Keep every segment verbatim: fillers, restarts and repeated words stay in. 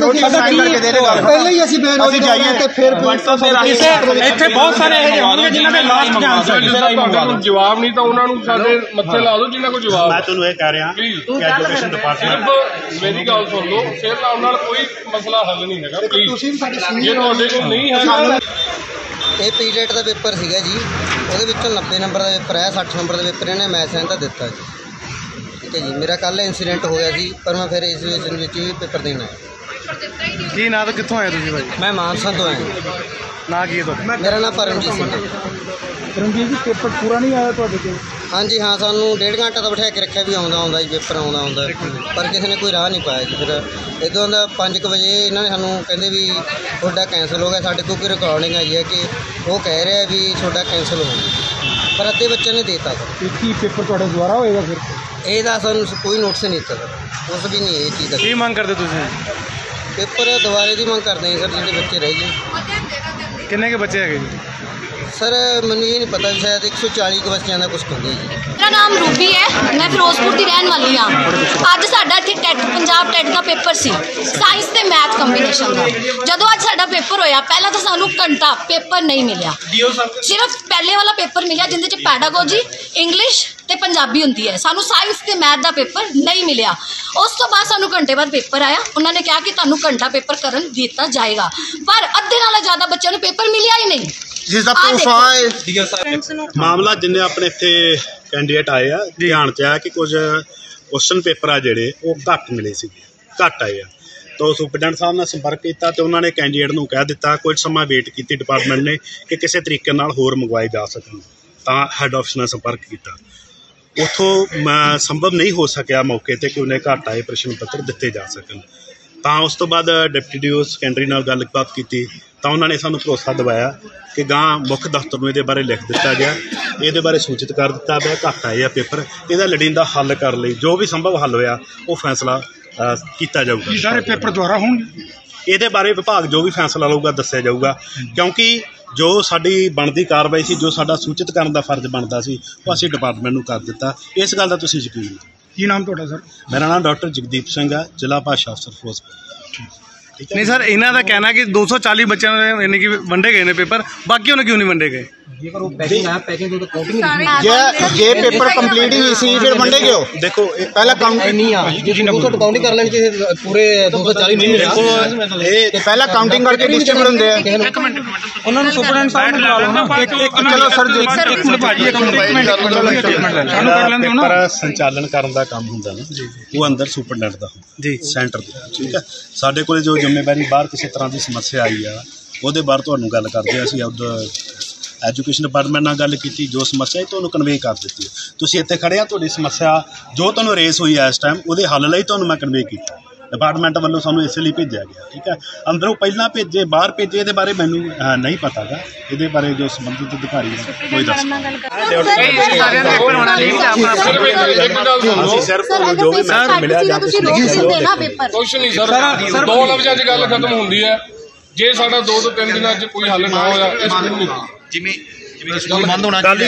पहले ही ਅਸੀਂ ਬੇਰੋਜ਼ਗਾਰ ਹਾਂ ਤੇ ਫਿਰ ਇੱਥੇ ਬਹੁਤ ਸਾਰੇ ਇਹੋ ਜਿਹੇ ਹੋਣਗੇ ਜਿਨ੍ਹਾਂ ਦੇ ਲਾਸਟ ਚਾਂਸ ਹੈ। ਜਵਾਬ ਨਹੀਂ ਤਾਂ ਉਹਨਾਂ ਨੂੰ ਸਾਡੇ ਮੱਥੇ ਲਾ ਦਿਓ ਜਿਨ੍ਹਾਂ ਕੋਲ ਜਵਾਬ। ਮੈਂ ਤੁਹਾਨੂੰ ਇਹ ਕਹਿ ਰਿਹਾ ਕਿ ਐਜੂਕੇਸ਼ਨ ਡਿਪਾਰਟਮੈਂਟ ਮੇਰੀ ਗੱਲ ਸੁਣ ਲਓ, ਸਿਰ ਲਾਉਣ ਨਾਲ ਕੋਈ ਮਸਲਾ ਹੱਲ ਨਹੀਂ ਹੈਗਾ। ਤੁਸੀਂ ਸਾਡੇ ਜੇ ਤੁਹਾਡੇ ਕੋਲ ਨਹੀਂ ਹੈ ਇਹ ਪੀਟੈਟ ਦਾ ਪੇਪਰ ਸੀਗਾ ਜੀ, ਉਹਦੇ ਵਿੱਚੋਂ ਨੱਬੇ ਨੰਬਰ ਦਾ ਪੇਪਰ ਹੈ, ਸੱਠ ਨੰਬਰ ਦਾ ਪੇਪਰ ਇਹਨੇ ਮੈਥ ਸਾਇੰਸ ਦਾ ਦਿੱਤਾ ਜੀ। ਠੀਕ ਹੈ ਜੀ, ਮੇਰਾ ਕੱਲ੍ਹ ਇੰਸੀਡੈਂਟ ਹੋਇਆ ਸੀ ਪਰ ਮੈਂ ਫਿਰ ਇਸ ਵਿੱਚ ਵੀ ਪੇਪਰ ਦੇਣਾ ਹੈ। ਕੀ ਨਾਂ ਤੋਂ ਕਿੱਥੋਂ ਆਏ ਤੁਸੀਂ ਭਾਈ? ਮੈਂ ਮਾਨਸਾ ਤੋਂ ਆਇਆ। ਨਾਂ ਕੀ ਹੈ ਤੁਹਾਡਾ? ਮੇਰਾ ਨਾਮ ਪਰਮਜੀਤ ਸਿੰਘ ਹੈ। ਰਣਜੀਤ ਜੀ ਪੇਪਰ ਪੂਰਾ ਨਹੀਂ ਆਇਆ ਤੁਹਾਡੇ ਕੋਲ? ਹਾਂਜੀ ਹਾਂ, ਸਾਨੂੰ ਡੇਢ ਘੰਟਾ ਤਾਂ ਬਿਠਾ ਕੇ ਰੱਖਿਆ ਵੀ ਆਉਂਦਾ ਆਉਂਦਾ ਜੀ ਪੇਪਰ ਆਉਂਦਾ ਆਉਂਦਾ, ਪਰ ਕਿਸੇ ਨੇ ਕੋਈ ਰਾਹ ਨਹੀਂ ਪਾਇਆ ਜੀ। ਫਿਰ ਇੱਦਾਂ ਦਾ ਪੰਜ ਕੁ ਵਜੇ ਇਹਨਾਂ ਨੇ ਸਾਨੂੰ ਕਹਿੰਦੇ ਵੀ ਤੁਹਾਡਾ ਕੈਂਸਲ ਹੋ ਗਿਆ। ਸਾਡੇ ਕੋਲ ਕੋਈ ਰਿਕਾਰਡਿੰਗ ਆਈ ਹੈ ਕਿ ਉਹ ਕਹਿ ਰਿਹਾ ਵੀ ਤੁਹਾਡਾ ਕੈਂਸਲ ਹੋ ਗਿਆ, ਪਰ ਅੱਧੇ ਬੱਚਿਆਂ ਨੇ ਦੇ ਦਿੱਤਾ ਸਰ। ਕੀ ਪੇਪਰ ਤੁਹਾਡਾ ਦੁਬਾਰਾ ਹੋਏਗਾ ਫਿਰ? ਇਹਦਾ ਸਾਨੂੰ ਕੋਈ ਨੋਟਿਸ ਨਹੀਂ ਦਿੱਤਾ ਸਰ, ਉਸ ਵੀ ਨਹੀਂ ਇਹ ਚੀਜ਼ ਦਾ। ਕੀ ਮੰਗ ਕਰਦੇ ਤੁਸੀਂ? ਪੇਪਰ ਦੁਬਾਰੇ ਦੀ ਮੰਗ ਕਰਦੇ ਹਾਂ ਸਰ, ਜਿਹੜੇ ਬੱਚੇ ਰਹਿ ਗਏ। ਕਿੰਨੇ ਕੇ ਬੱਚੇ ਹੈਗੇ ਜੀ? सर मैंने ये नहीं पता, शायद एक सौ चालीस के बच्चों का कुछ कहते जी। मेरा नाम रूबी है, मैं फिरोजपुर की रहने वाली हाँ। अज साडा इत्थे टैट पंजाब टैट का पेपर सी साइंस ते मैथ कंबीनेशन का। जदों अज साडा पेपर होया पहला तो सानू घंटा पेपर नहीं मिलिया, सिर्फ पहले वाला पेपर मिलिया जिंदे च पैडागोजी इंग्लिश ते पंजाबी हुंदी है। सानू साइंस ते मैथ का पेपर नहीं मिलिया। उस तो बाद सानू घंटे बाद पेपर आया, उन्होंने कहा कि तुहानू घंटा पेपर करन दिता जाएगा, पर अद्धे नालों ज़्यादा बच्चों ने पेपर मिलिया ही नहीं। मामला जिन्हें अपने इत्थे कैंਡੀਡੇਟ आए आ ध्यान च आया कि कुछ क्वेश्चन पेपर आ जिहड़े वो घट मिले सी, घट आए आ। तो सुपरडेंट साहब ने संपर्क किया तो उन्होंने कैंਡੀਡੇਟ नूं कह दिता, कुछ समा वेट की डिपार्टमेंट ने कि किसी तरीके नाल होर मंगवाए जा सकन। तो हैड ऑफिस ने संपर्क किया, उतों संभव नहीं हो सकिया मौके पर कि उन्हें घट आए प्रश्न पत्र दिते जा सकन। तो उस तो बाद डिप्टी डी ओ सैकेंडरी नाल गलबात की तो उन्होंने सानू भरोसा दवाया कि गां मुख्य दफ्तर में ये बारे लिख दिता गया, ये बारे सूचित कर दिता गया घट आए आ पेपर, यदा लड़ींदा हल कर ले जो भी संभव हल होया वो फैसला किया जाऊगा। सारे पेपर दोबारा होंगे, ये बारे विभाग जो भी फैसला लऊगा दस्या जाऊगा, क्योंकि जो साडी बनदी कार्रवाई सी, जो साडा सूचित करने का फर्ज बनता सी वो असीं डिपार्टमेंट नूं कर दिता। इस गल दा तुसीं यकीन करो। की नाम तुहाडा सर? मेरा नाम डॉक्टर जगदीप सिंह है, जिला भाषा अफसर फिरोजपुर। नहीं सर, इन्हों का कहना कि दो सौ चालीस बच्चों ने यानी कि वंडे गए ने पेपर, बाकी उन्हें क्यों नहीं वंडे गए? ये पेपर कंप्लीट ही हुई सी फिर वंडे क्यों? देखो पहला काउंटिंग कर लेनी चाहिए, पूरे दो सौ चालीस नहीं मिले। पहला काउंटिंग करके डिस्ट्रीब्यूट होंगे हैं। एक मिनट उन्होंने सुपरडेंट साहब ने बुला लो ना। चलो सर जी एक मिनट भाजी एक मिनट पेपर संचालन करने का काम होंदा ना वो अंदर सुपरडेंट दा जी सेंटर दा। ठीक है, साडे कोल जो जिम्मेवारी बाहर किसी तरह की समस्या आई आ ਉਹਦੇ ਬਾਰੇ ਤੁਹਾਨੂੰ ਗੱਲ ਕਰਦੇ ਹਾਂ। ਅਸੀਂ ਉਧਰ ਐਜੂਕੇਸ਼ਨ ਡਿਪਾਰਟਮੈਂਟ ਨਾਲ ਗੱਲ ਕੀਤੀ, ਜੋ ਸਮੱਸਿਆ ਤੁਹਾਨੂੰ ਕਨਵੇ ਕਰ ਦਿੱਤੀ। ਤੁਸੀਂ ਇੱਥੇ ਖੜੇ ਆ, ਤੁਹਾਡੀ ਸਮੱਸਿਆ ਜੋ ਤੁਹਾਨੂੰ ਰੇਸ ਹੋਈ ਹੈ ਇਸ ਟਾਈਮ ਉਹਦੇ ਹੱਲ ਲਈ ਤੁਹਾਨੂੰ ਮੈਂ ਕਨਵੇ ਕੀਤਾ। डिपार्टमेंट वालों सानू इस लिए भेजा गया। ठीक है, अंदरों पहला भेजे बाहर भेजे, ये बारे मैनू नहीं पता गा, ये बारे जो संबंधित अधिकारी कोई दस दो लफ्ज़ां च गल खत्म होंदी है। जे साडा दो तो तीन दिनों च कोई हल ना होया जिवें बंद होना चाहिए।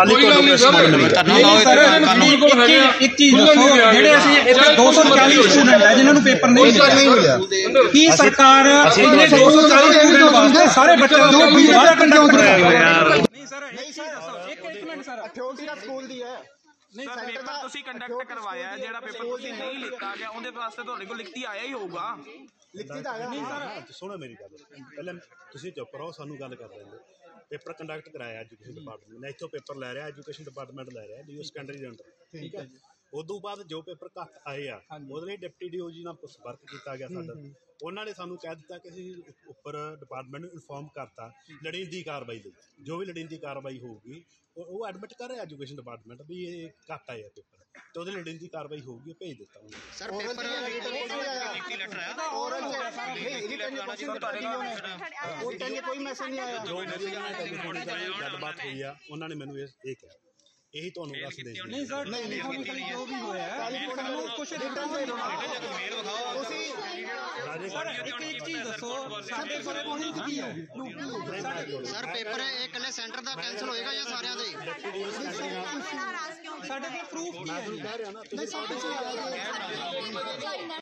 एक चीज दो सौ चालीस स्टूडेंट है जिन्होंने पेपर नहीं मिला कि सरकार दो सौ चालीस स्टूडेंट वास्ते सारे बच्चों को दोबारा कंडक्ट कराया। नहीं सर एक मिनट सर अठ्योटी का स्कूल दी है नहीं सर पेपर ਤੁਸੀਂ ਕੰਡਕਟ ਕਰਵਾਇਆ ਜਿਹੜਾ ਪੇਪਰ ਤੁਸੀਂ ਨਹੀਂ ਲਿੱਤਾ ਗਿਆ ਉਹਦੇ ਵਾਸਤੇ ਤੁਹਾਡੇ ਕੋਲ ਲਿਖਤੀ ਆਇਆ ਹੀ ਹੋਊਗਾ। ਲਿਖਤੀ ਤਾਂ ਆਇਆ ਨਹੀਂ ਸਰ। ਸੁਣੋ ਮੇਰੀ ਗੱਲ, ਪਹਿਲਾਂ ਤੁਸੀਂ ਚੁੱਪ ਰਹੋ, ਸਾਨੂੰ ਗੱਲ ਕਰ ਲੈਂਦੇ। पेपर कंडक्ट कराया एजुकेशन डिपार्टमेंट ने, इतों पेपर लै रहा एजुकेशन डिपार्टमेंट लै रहा डी ओ सैकेंडरी दे अंडर। ठीक है, उदों बाद जो पेपर घट आए आ उहदे लई डिप्टी डी ओ जी नाल संपर्क किया गया साडा, उन्होंने सानू कह दिता कि असीं उपर डिपार्टमेंट नूं इन्फॉर्म करता लड़ींदी कार्रवाई लई, जो भी लड़ींदी कार्रवाई होगी वो एडमिट कर रहा एजुकेशन डिपार्टमेंट भी ये घट आए पेपर तो वो लड़ींदी कार्रवाई होगी भेज दिता सर। पेपर कोई मैसेज नहीं आया, जो गलबात हुई है उन्होंने मैनू ये कहा यही तो दस दे नहीं सर नहीं नहीं जो भी होया है कुछ रिटर्न दे दो एक चीज दसो साडे कोल कोई की है सर पेपर एक कल्ले सेंटर दा कैंसिल होएगा या सारियां दे साडे कोल प्रूफ की है।